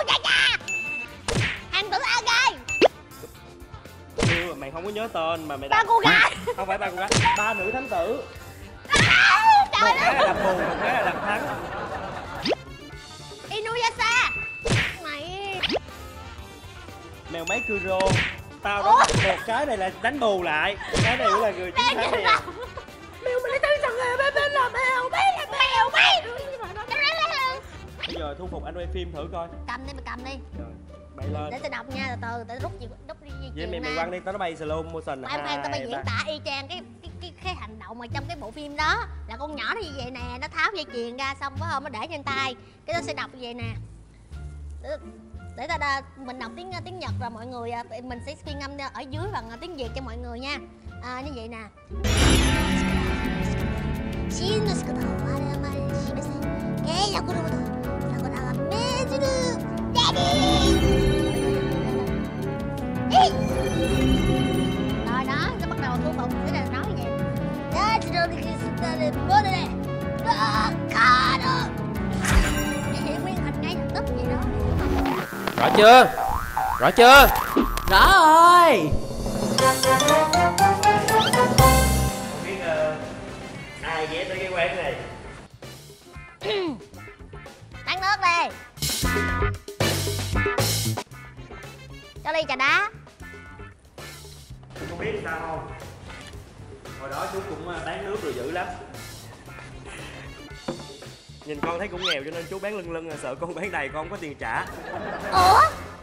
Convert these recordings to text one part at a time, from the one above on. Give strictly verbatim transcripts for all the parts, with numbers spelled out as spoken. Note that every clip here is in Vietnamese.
cha cha. Hoàng tử Aga. Ừ, mày không có nhớ tên mà mày Ba đặt. cô gái. Không phải ba cô gái, ba nữ thánh tử. À, trời Một cái là đập bù, một cái là đập thắng. Inuyasha. Mày. Mèo máy Kuro. Tao đó một cái này là đánh bù lại, cái này là người chiến thắng nè. Mèo mình lấy tên rằng là bên bên là mèo bé là mèo bé. Bây giờ thu phục anh quay phim thử coi. Cầm đi, mày cầm đi. Rồi, bay lên. Để tao đọc nha, từ từ để rút gì rút đi gì Vậy mày mày quăng đi, tao nó bay slow motion. Khoan khoan, tao bay diễn tả y chang cái cái cái cái hành động mà trong cái bộ phim đó. Là con nhỏ nó như vậy nè, nó tháo dây chuyền ra xong phải không, nó để trên tay. Cái nó sẽ đọc như vậy nè. Để, để ta đa, mình đọc tiếng tiếng Nhật rồi mọi người mình sẽ phiên âm ở dưới bằng tiếng Việt cho mọi người nha. À, như vậy nè. Rồi đó, nó bắt đầu thu phục sẽ là nói như vậy. Hiện nguyên hình ngay lập tức vậy đó. Rõ chưa? Rõ chưa? Rõ rồi. Không biết uh, ai ghé tới cái quán này. Tán nước đi. Cho ly trà đá. Không biết sao không? Hồi đó chú cũng bán nước rồi dữ lắm. Nhìn con thấy cũng nghèo cho nên chú bán lưng lưng, sợ con bán đầy con không có tiền trả. Ủa?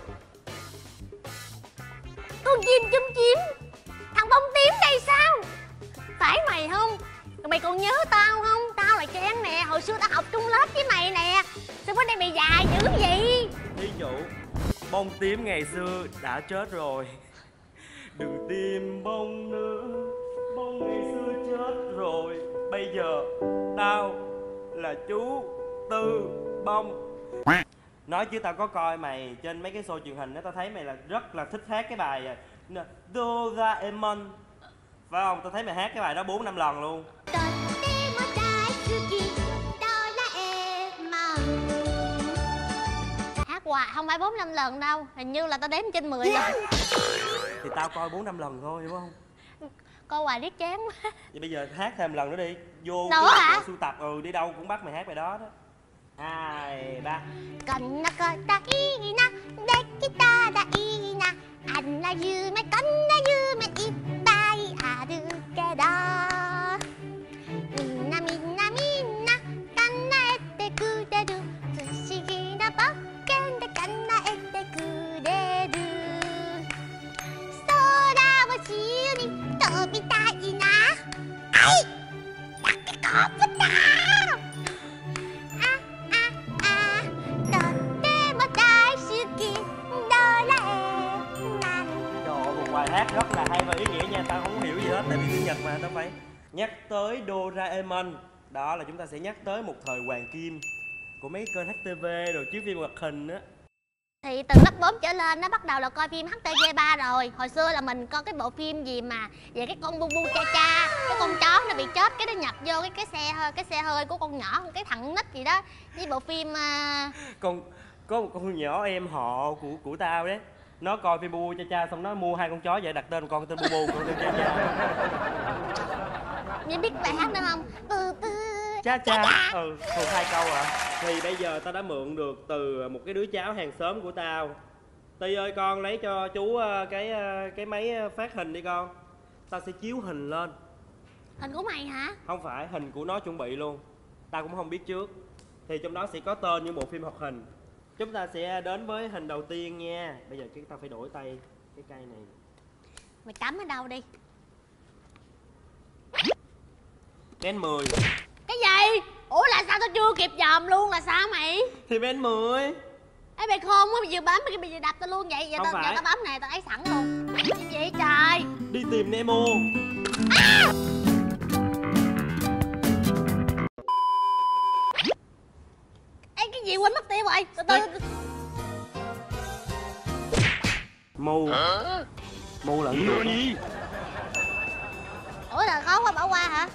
Con chim chum chím, thằng bông tím đây sao? Phải mày không? Mày còn nhớ tao không? Tao là Trang nè, hồi xưa tao học chung lớp với mày nè. Sao bữa nay mày già dữ vậy? Thí chủ, bông tím ngày xưa đã chết rồi. Đừng tìm bông nữa, bông ngày xưa chết rồi. Bây giờ tao là chú Tư Bông. Nói chứ tao có coi mày trên mấy cái show truyền hình đó, tao thấy mày là rất là thích hát cái bài Doraemon, phải không? Tao thấy mày hát cái bài đó bốn năm lần luôn. Hát hoài không phải bốn năm lần đâu, hình như là tao đếm trên mười lần. Thì tao coi bốn năm lần thôi, hiểu không? Coi hoài riết chán quá. Vậy bây giờ hát thêm lần nữa đi. Vô nữa hả? sưu tập, ừ, đi đâu cũng bắt mày hát bài đó đó. Hai, ba. Con ta i na, dekita da i na, anna yume konna yume ittai aru kedo, minna minna minna kannaete kureru, tsushigi na bokken de kannaete kureru, sora wo shiu ni tobitai na. Ai! Đặt cái cọp với tao! Bài hát rất là hay và ý nghĩa nha, tao không hiểu gì hết tại vì tiếng Nhật mà tao phải nhắc tới Doraemon. Đó là chúng ta sẽ nhắc tới một thời hoàng kim của mấy kênh hát tê vê rồi chiếu phim hoạt hình á. Thì từ lớp bốn trở lên nó bắt đầu là coi phim hát tê vê ba rồi. Hồi xưa là mình coi cái bộ phim gì mà về cái con bu bu cha cha, cái con chó nó bị chết cái nó nhập vô cái cái xe hơi cái xe hơi của con nhỏ, cái thằng nít gì đó. Với bộ phim uh... con có một con nhỏ em họ của của tao đấy, nó coi phim bu bu cha cha xong nó mua hai con chó vậy đặt tên con tên bu bu, con tên cha cha. Mày biết bài hát đó không? Ừ, ừ, cha cha. Ừ, thuộc hai câu à. Thì bây giờ tao đã mượn được từ một cái đứa cháu hàng xóm của tao. Ti ơi, con lấy cho chú cái cái máy phát hình đi con. Tao sẽ chiếu hình lên. Hình của mày hả? Không phải, hình của nó chuẩn bị luôn. Tao cũng không biết trước. Thì trong đó sẽ có tên những bộ phim hoạt hình. Chúng ta sẽ đến với hình đầu tiên nha. Bây giờ chúng ta phải đổi tay cái cây này. Mày cắm ở đâu đi? Ben mười. Cái gì? Ủa là sao tao chưa kịp dòm luôn là sao mày? Thì Ben mười. Ê mày khôn quá, bây giờ bấm bây giờ đập tao luôn vậy. Giờ tao, giờ tao bấm này tao ấy sẵn luôn. Cái gì trời? Đi tìm Nemo. À! Ê cái gì quên mất tiêu rồi. Từ từ. Mù. Mù là gì? Ủa là khó quá bỏ qua hả?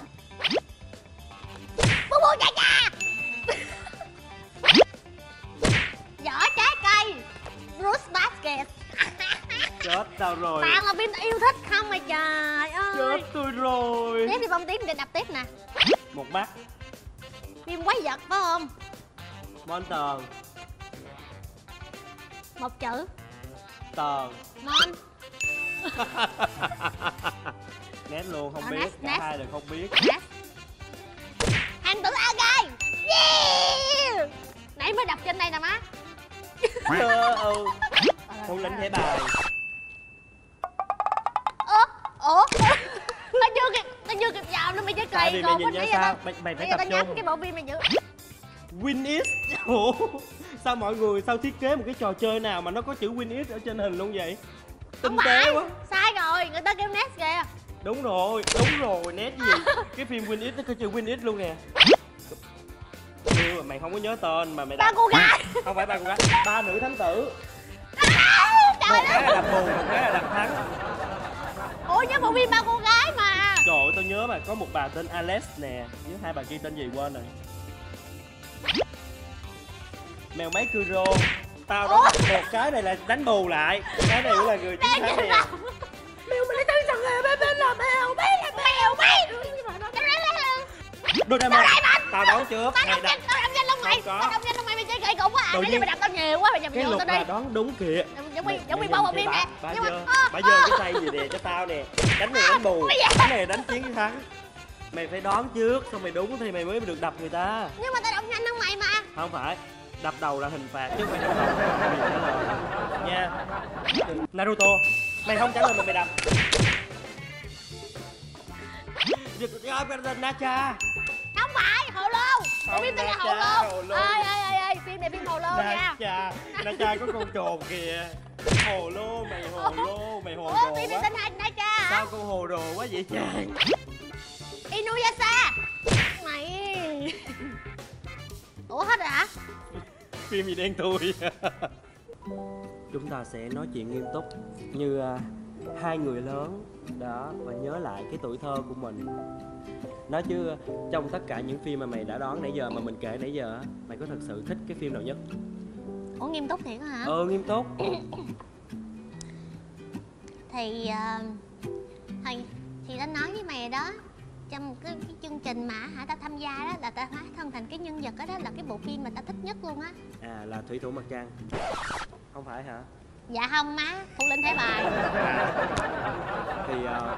Bu bu cha cha. Vỏ trái cây. Chết tao rồi. Toàn là phim yêu thích không mà trời ơi. Chết tôi rồi. Tiếp thì bông tiếp để đập tiếp nè. Một mắt. Phim quái vật phải không? Monster. Một chữ. Tờ. Mon. Nét luôn không Ờ, biết. nét, Cả nét. hai đều không biết. Nè. Hành tử Agai. Yeah. Nãy mới đập trên đây nè má. Ờ, ừ. Thủ lĩnh thẻ bài. Ủa? Ủa? Tao chưa kịp, tao chưa kịp vào nữa mày chơi Tại kỳ vì còn mày nhìn nhớ sao? Mày, mày phải Bây giờ tập tao nhắm trung. cái bộ phim này dữ. Win It. Ủa? Sao mọi người sao thiết kế một cái trò chơi nào mà nó có chữ Win It ở trên hình luôn vậy? Tinh Không tế phải, quá. sai rồi, người ta kêu Nest kìa. Đúng rồi, đúng rồi, nét gì? Cái phim Win It nó có chữ Win It luôn nè. Yêu mà mày không có nhớ tên mà mày Ba đặt. cô gái. Không phải ba cô gái, ba nữ thánh tử. Trời Một cái ơi. là đập bù, một cái là đập thắng. Ủa nhớ bộ phim ba cô gái mà. Trời ơi, tao nhớ mà có một bà tên Alex nè, với hai bà kia tên gì quên rồi. Mèo máy Kuro. Tao đó một cái này là đánh bù lại, cái này là người chiến thắng nè. Mèo mình lấy tên rằng nghề bé bên là mèo bé là mèo bé. Doraemon. Tao đoán trước. Tao Mày đọc đặt nhanh, tao đọc nhanh lông mày. Không có. Tao đọc nhanh lông mày mày chơi kỳ cục quá à. Tự Cái gì nhiên- mày đọc tao nhiều quá mày giờ mày cái vô luật tao đi. là đoán đúng kìa. Giống như giống như Mày bao nhìn bộ phim cái nè. bà- Nhưng bà mà giơ ơ, bà giơ ơ. cái tay gì nè cho tao nè, đánh này đánh bù, Bây giờ- cái này đánh chiến thắng. Mày phải đoán trước xong mày đúng thì mày mới được đập người ta. Nhưng mà tao đọc nhanh hơn mày mà. Không phải, đập đầu là hình phạt chứ không phải đập đầu là quyền trả lời nha. Naruto, mày không trả lời mà mày đập. Nacha. Không phải, hồ lô. Bộ Không, phim tên là hồ Nacha, lô. Hồ Lô. Ơi ơi ơi ơi, phim này phim hồ lô nha. Nacha, Nacha có con trồn kìa. Hồ lô, mày hồ lô, mày hồ Ủa, đồ phim này quá. tên là Nacha hả? Sao con hồ đồ quá vậy chàng? Inuyasha. Mày. Ủa hết rồi hả? Phim gì đen thui. Chúng ta sẽ nói chuyện nghiêm túc như uh, hai người lớn đó và nhớ lại cái tuổi thơ của mình. Nói chứ uh, trong tất cả những phim mà mày đã đoán nãy giờ mà mình kể nãy giờ, mày có thật sự thích cái phim nào nhất? Ủa nghiêm túc thiệt hả? Ờ nghiêm túc. Thì uh, thì thì tao nói với mày đó, trong cái, cái chương trình mà hả tao tham gia đó là tao hóa thân thành cái nhân vật đó, đó là cái bộ phim mà tao thích nhất luôn á. À là Thủy Thủ Mặt Trăng. Không phải hả? Dạ không má, Thủ Lĩnh Thẻ Bài. Thì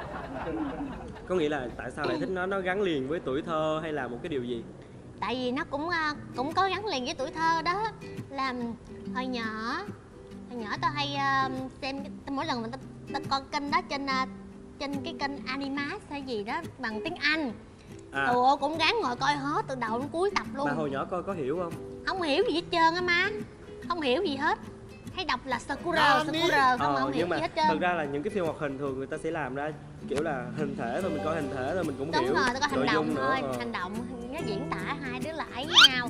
uh, có nghĩa là tại sao lại thích nó? Nó gắn liền với tuổi thơ hay là một cái điều gì? Tại vì nó cũng uh, cũng có gắn liền với tuổi thơ đó. Là hồi nhỏ hồi nhỏ tao hay uh, xem mỗi lần mà tao, tao coi kênh đó trên uh, trên cái kênh Animax hay gì đó bằng tiếng Anh. À, Tụi cũng gắng ngồi coi hết từ đầu đến cuối tập luôn. mà hồi nhỏ coi có hiểu không? Không hiểu gì hết trơn á má. Không hiểu gì hết. Hay đọc là Sakura, Sakura không, Ờ, không hiểu nhưng mà gì hết trơn. thực ra là những cái phim hoạt hình thường người ta sẽ làm ra kiểu là hình thể thôi, mình coi hình thể thôi mình cũng Đúng hiểu rồi, tao coi hành nội động dung nữa. thôi, Ờ. hành động nó diễn tả hai đứa lại với nhau.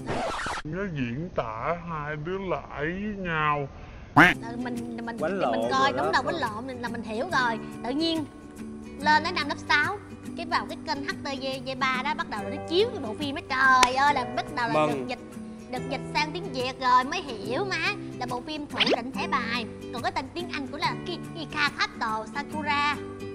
Nó diễn tả hai đứa lại với nhau. Rồi mình mình Quánh thì lộn mình coi rồi đó. đúng đầu quánh lộn là mình hiểu rồi. Tự nhiên lên đến năm lớp sáu cái vào cái kênh hát tê vê ba đó bắt đầu là nó chiếu cái bộ phim đó, trời ơi là bắt đầu là Mừng. được dịch được dịch sang tiếng Việt rồi mới hiểu má, là bộ phim Thủ Lĩnh Thẻ Bài. Còn cái tên tiếng Anh của là Kika Kato Sakura.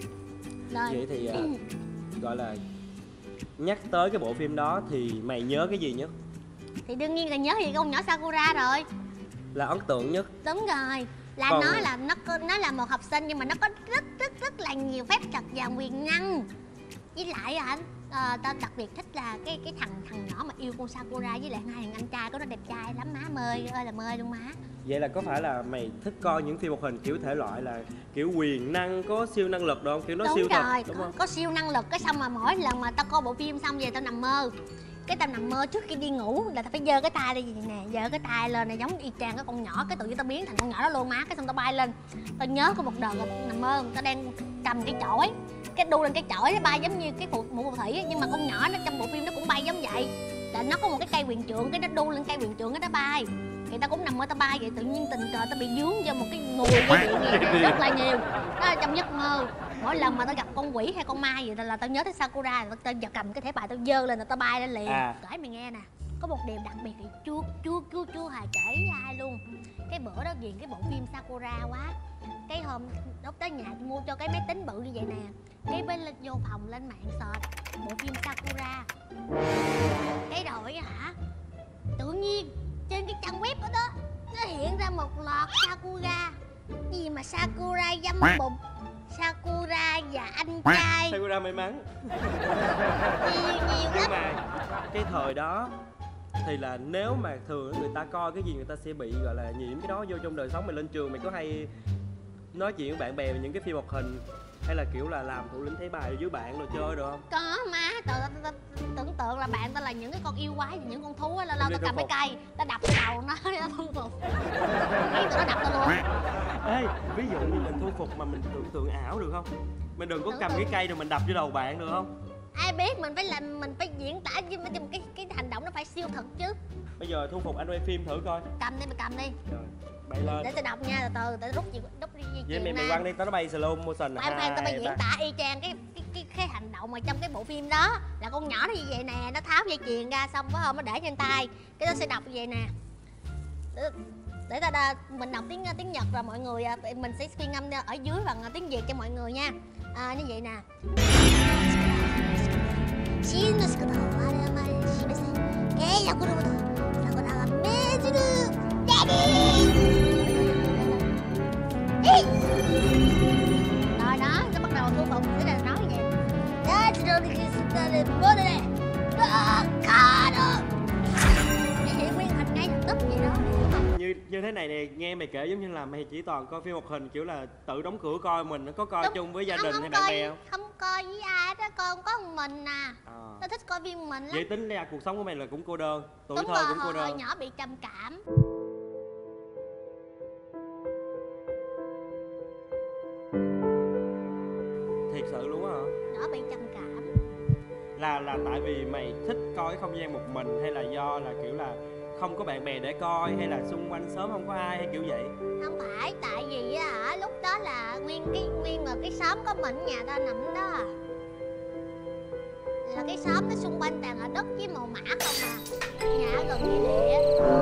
Rồi Vậy thì à, gọi là nhắc tới cái bộ phim đó thì mày nhớ cái gì nhất? thì đương nhiên là nhớ gì con nhỏ Sakura rồi. Là ấn tượng nhất? Đúng rồi, là Còn- nó là nó có- nó là một học sinh nhưng mà nó có rất rất rất là nhiều phép thuật và quyền năng. Với lại anh à, tao đặc biệt thích là cái cái thằng thằng nhỏ mà yêu con Sakura, với lại hai thằng anh trai của nó đẹp trai lắm má, mê ơi là mê luôn má. Vậy là có phải là mày thích coi những phim hoạt hình kiểu thể loại là kiểu quyền năng có siêu năng lực đâu không? Kiểu nó Đúng siêu rồi, thật đúng có, không? có siêu năng lực. Cái xong mà mỗi lần mà tao coi bộ phim xong về tao nằm mơ, cái tao nằm mơ trước khi đi ngủ là tao phải giơ cái tay lên gì nè, giơ cái tay lên này giống y chang cái con nhỏ, cái tự nhiên tao biến thành con nhỏ đó luôn má. Cái xong tao bay lên, tao nhớ có một đợt là nằm mơ tao đang cầm cái chổi, cái đu lên cái chổi nó bay giống như cái phụ mụ phù thủy ấy, nhưng mà con nhỏ nó trong bộ phim nó cũng bay giống vậy. Là nó có một cái cây quyền trượng, cái nó đu lên cây quyền trượng cái nó bay. Thì tao cũng nằm mơ tao bay vậy, tự nhiên tình cờ tao bị dướng vô một cái nguồn dây điện này rất là nhiều. Đó là trong giấc mơ. Mỗi lần mà tao gặp con quỷ hay con ma vậy là tao nhớ tới Sakura, tao, tao cầm cái thẻ bài tao giơ lên là tao bay lên liền. À. Kể mày nghe nè, có một điều đặc biệt thì chưa chưa chưa chưa hề kể với ai luôn. Cái bữa đó ghiền cái bộ phim Sakura quá. Cái hôm lúc tới nhà mua cho cái máy tính bự như vậy nè. Cái bên lên vô phòng lên mạng search bộ phim Sakura. Cái rồi hả, tự nhiên trên cái trang web đó, đó nó hiện ra một loạt Sakura. Gì mà Sakura dâm bụng, Sakura và anh trai, Sakura may mắn. nhiều nhiều Nhưng lắm. mà cái thời đó thì là nếu mà thường người ta coi cái gì người ta sẽ bị gọi là nhiễm cái đó vô trong đời sống. Mày lên trường mày có hay nói chuyện với bạn bè về những cái phim hoạt hình hay là kiểu là làm thủ lĩnh thấy bài dưới bạn rồi chơi được không? Có má, tao tưởng tượng là bạn tao là những cái con yêu quái, những con thú á, lâu lâu tao cầm cái cây, tao đập cái đầu nó, tao thu phục. Nghĩ tụi nó đập tao luôn. Ê, ví dụ như mình thu phục mà mình tưởng tượng ảo được không? Mình đừng có cầm cái cây rồi mình đập vô đầu bạn được không? Ai biết, mình phải làm, mình phải diễn tả với cái cái hành động nó phải siêu thực chứ. Bây giờ thu phục anh quay phim thử coi. Cầm đi, mày cầm đi. Rồi, bay lên. Để tao đọc nha, từ từ, tao rút gì rút đi di Vậy chuyển mày mày quăng đi, tao nó bay slow motion. Khoan khoan, tao phải diễn tả y chang cái cái cái cái hành động mà trong cái bộ phim đó. Là con nhỏ nó như vậy nè, nó tháo dây chuyền ra xong phải không, nó để trên tay. Cái nó sẽ đọc như vậy nè. Để, để ta đa, mình đọc tiếng tiếng Nhật rồi mọi người, mình sẽ phiên âm ở dưới bằng tiếng Việt cho mọi người nha. À, như vậy nè. Rồi đó, nó bắt đầu thu phục, thế là nói như vậy. Để hiện nguyên hình ngay lập tức vậy đó. Như như thế này nè, nghe mày kể giống như là mày chỉ toàn coi phim hoạt hình kiểu là tự đóng cửa coi, mình có coi Đúng, chung với gia không, đình không hay bạn coi, bè không? không coi với ai đó, con có một mình à. À. Tao thích coi phim mình lắm. Vậy tính ra cuộc sống của mày là cũng cô đơn, tuổi Đúng thơ rồi, cũng cô hồi, hồi đơn. nhỏ bị trầm cảm. Thiệt sự luôn á hả? Nhỏ bị trầm cảm. Là là tại vì mày thích coi cái không gian một mình hay là do là kiểu là không có bạn bè để coi hay là xung quanh xóm không có ai hay kiểu vậy? Không phải, tại vì á hả, lúc đó là nguyên cái nguyên mà cái xóm có mình, nhà tao nằm đó à. Là cái xóm nó xung quanh toàn là đất với màu mã không à. Nhà gần như địa.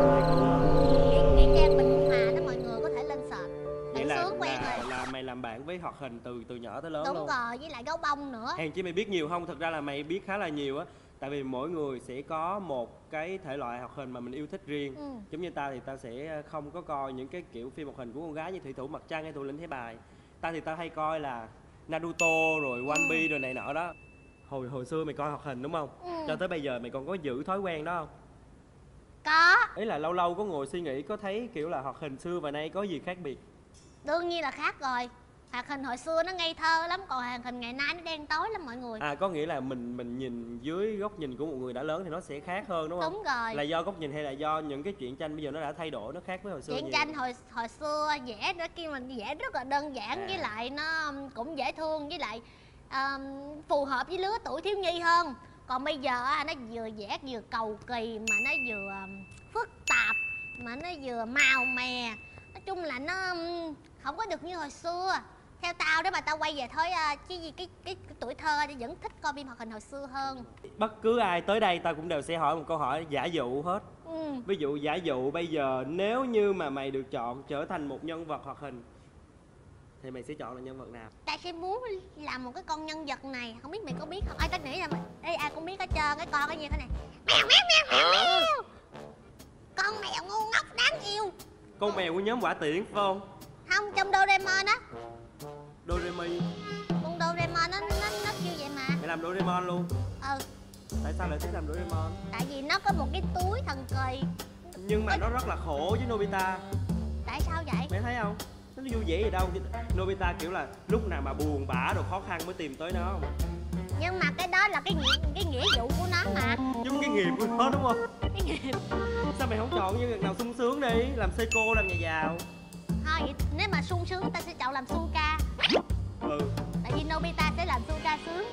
Cái cái trang bình hòa đó, mọi người có thể lên search. Vậy Bạn là, sướng quen là, rồi. là mày làm bạn với hoạt hình từ từ nhỏ tới lớn Đúng luôn. rồi, với lại gấu bông nữa. Hèn chi mày biết nhiều không? Thật ra là mày biết khá là nhiều á. Tại vì mỗi người sẽ có một cái thể loại hoạt hình mà mình yêu thích riêng. Ừ. Giống như ta thì ta sẽ không có coi những cái kiểu phim hoạt hình của con gái như Thủy Thủ Mặt Trăng hay Thủ Lĩnh Thế Bài. Ta thì ta hay coi là Naruto rồi One Ừ. Piece rồi này nọ đó. Hồi hồi xưa mày coi hoạt hình đúng không? Ừ. Cho tới bây giờ mày còn có giữ thói quen đó không? Có. Ý là lâu lâu có ngồi suy nghĩ, có thấy kiểu là hoạt hình xưa và nay có gì khác biệt? Đương nhiên là khác rồi. Hoạt hình hồi xưa nó ngây thơ lắm, còn hoạt hình ngày nay nó đen tối lắm mọi người. À, có nghĩa là mình mình nhìn dưới góc nhìn của một người đã lớn thì nó sẽ khác hơn đúng không? Đúng rồi. Là do góc nhìn hay là do những cái truyện tranh bây giờ nó đã thay đổi, nó khác với hồi xưa Truyện nhiều? tranh hồi hồi xưa vẽ đó kia mình vẽ rất là đơn giản, À. với lại nó cũng dễ thương, với lại um, phù hợp với lứa tuổi thiếu nhi hơn. Còn bây giờ á, nó vừa vẽ vừa cầu kỳ mà nó vừa um, phức tạp mà nó vừa màu mè. Nói chung là nó um, không có được như hồi xưa. Theo tao đó mà tao quay về thôi uh, cái gì cái, cái cái tuổi thơ thì vẫn thích coi phim hoạt hình hồi xưa hơn. Bất cứ ai tới đây tao cũng đều sẽ hỏi một câu hỏi giả dụ hết. Ừ. Ví dụ giả dụ bây giờ nếu như mà mày được chọn trở thành một nhân vật hoạt hình thì mày sẽ chọn là nhân vật nào? Tao sẽ muốn làm một cái con nhân vật này, không biết mày có biết không? Ai tao nghĩ là ê, ai cũng biết hết trơn, cái con cái như thế này. Mèo mèo mèo mèo mèo. Con mèo ngu ngốc đáng yêu. Con mèo của nhóm Quả Tiễn phải không? Không, trong Doraemon á. Doremi. Con Doraemon nó nó nó kêu vậy mà. Mày làm Doraemon luôn? Ừ, Tại sao lại thích làm Doraemon? tại vì nó có một cái túi thần kỳ. Nhưng mà nó rất là khổ với Nobita. Tại sao vậy? Mày thấy không? Nó vui vẻ gì đâu. Nobita kiểu là lúc nào mà buồn bã rồi khó khăn mới tìm tới nó. Nhưng mà cái đó là cái nghĩa, cái nghĩa vụ của nó mà. Giống cái nghiệp của nó đúng không? Cái nghiệp. Sao mày không chọn nhân vật nào sung sướng đi? Làm Seiko, làm nhà giàu. Thôi vậy nếu mà sung sướng ta sẽ chọn làm Suka. Ừ, Tại vì Nobita sẽ làm Suka sướng.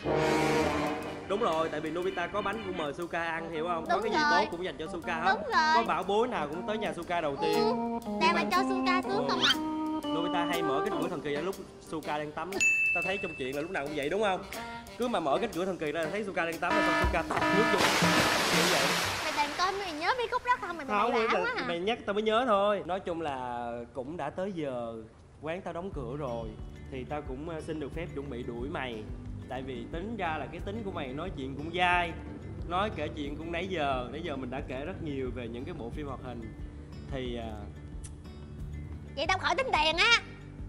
đúng rồi, tại vì Nobita có bánh cũng mời Suka ăn, hiểu không? Có Đúng cái gì rồi. tốt cũng dành cho Suka hết. Đúng rồi. Có bảo bối nào cũng tới nhà Suka đầu Ừ, tiên. đang là cho Suka sướng không à. Nobita hay mở cái cửa thần kỳ ra lúc Suka đang tắm. Tao thấy trong chuyện là lúc nào cũng vậy đúng không? Cứ mà mở cái cửa thần kỳ ra là thấy Suka đang tắm, rồi xong Suka tạt nước vô. Như vậy. Mày đang có ơi, mày nhớ biết khúc đó không? Mày Không, mày mày, lạ quá à. mày nhắc tao mới nhớ thôi. Nói chung là cũng đã tới giờ quán tao đóng cửa rồi, thì tao cũng ờ, xin được phép chuẩn bị đuổi mày. Tại vì tính ra là cái tính của mày nói chuyện cũng dai, nói kể chuyện cũng nãy giờ. Nãy giờ mình đã kể rất nhiều về những cái bộ phim hoạt hình. Thì ờ, Vậy tao khỏi tính tiền á.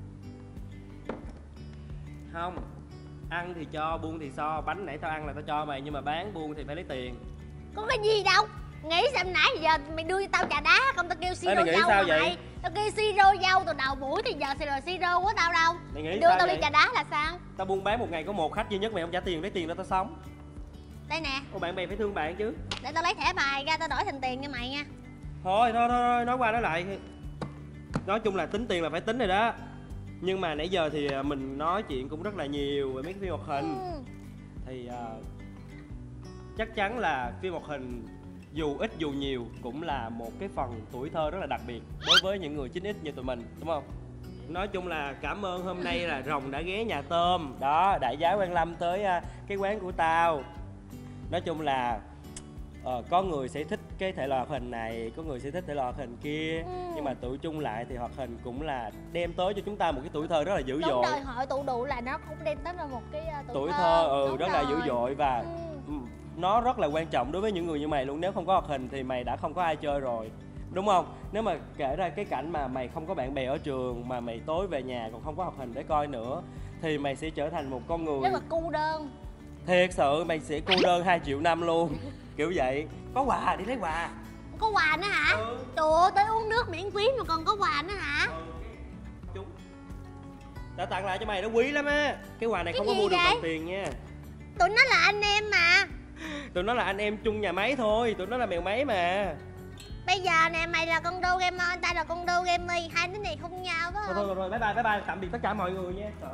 không, ăn thì cho, buông thì so. Bánh nãy tao ăn là tao cho mày, nhưng mà bán buông thì phải lấy tiền. Có cái gì đâu. Nghĩ xem nãy giờ mày đưa cho tao trà đá, không tao kêu Ê, siro mày nghĩ dâu sao mà vậy? mày. Tao kêu siro dâu từ đầu buổi thì giờ rồi siro của tao đâu. Mày nghĩ Mày đưa sao tao vậy? ly trà đá là sao? Tao buôn bán một ngày có một khách duy nhất, mày không trả tiền, lấy tiền đó tao sống. Đây nè, Ô, bạn bè phải thương bạn chứ. để tao lấy thẻ bài ra tao đổi thành tiền cho mày nha. Thôi thôi thôi, nói qua nói lại. Nói chung là tính tiền là phải tính rồi đó. Nhưng mà nãy giờ thì mình nói chuyện cũng rất là nhiều về mấy cái phim hoạt hình. Ừ. Thì uh, chắc chắn là phim hoạt hình dù ít dù nhiều cũng là một cái phần tuổi thơ rất là đặc biệt đối với những người chín x như tụi mình, đúng không? Nói chung là cảm ơn hôm nay là Rồng đã ghé nhà tôm. Đó, đại giá Quang Lâm tới uh, cái quán của tao. Nói chung là Ờ, có người sẽ thích cái thể loại hoạt hình này, có người sẽ thích thể loại hoạt hình kia. Ừ. Nhưng mà tụi chung lại thì hoạt hình cũng là đem tới cho chúng ta một cái tuổi thơ rất là dữ Đúng dội. rồi, hội tụ đủ là nó cũng đem tới là một cái uh, tuổi, Tuổi thơ ừ, Đúng rất là rồi. dữ dội. Và Ừ. ừ, nó rất là quan trọng đối với những người như mày luôn. Nếu không có hoạt hình thì mày đã không có ai chơi rồi, đúng không? Nếu mà kể ra cái cảnh mà mày không có bạn bè ở trường, mà mày tối về nhà còn không có hoạt hình để coi nữa, thì mày sẽ trở thành một con người Rất là cô đơn. thiệt sự. Mày sẽ cô đơn hai triệu năm luôn. Kiểu vậy. Có quà, đi lấy quà. Có quà nữa hả? Ừ. Trời ơi, tới uống nước miễn phí mà còn có quà nữa hả? Ừ, chúng đã tặng lại cho mày, nó quý lắm á. Cái quà này Cái không có gì mua được vậy? bằng tiền nha. Tụi nó là anh em mà. Tụi nó là anh em chung nhà máy thôi, tụi nó là mèo máy mà. Bây giờ nè, mày là con Doraemon, tao là con Doremi. Hai đứa này không nhau phải Thôi không? thôi rồi, bye bye, bye bye, tạm biệt tất cả mọi người nha. Sợ.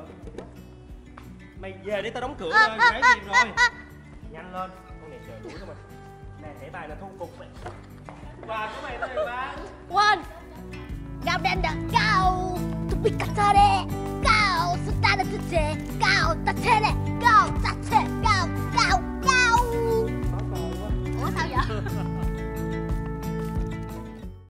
Mày về đi, tao đóng cửa Ơ, rồi, ơ, nãy ơ, gì rồi. ơ, ơ. Nhanh lên, con này trời đuổi của mày. Nè, thẻ bài là thu phục mày. Quà của mày tao đều bán. One. Gao đen đờ cao. Tu picatore. Cao. Sutana tute. Cao.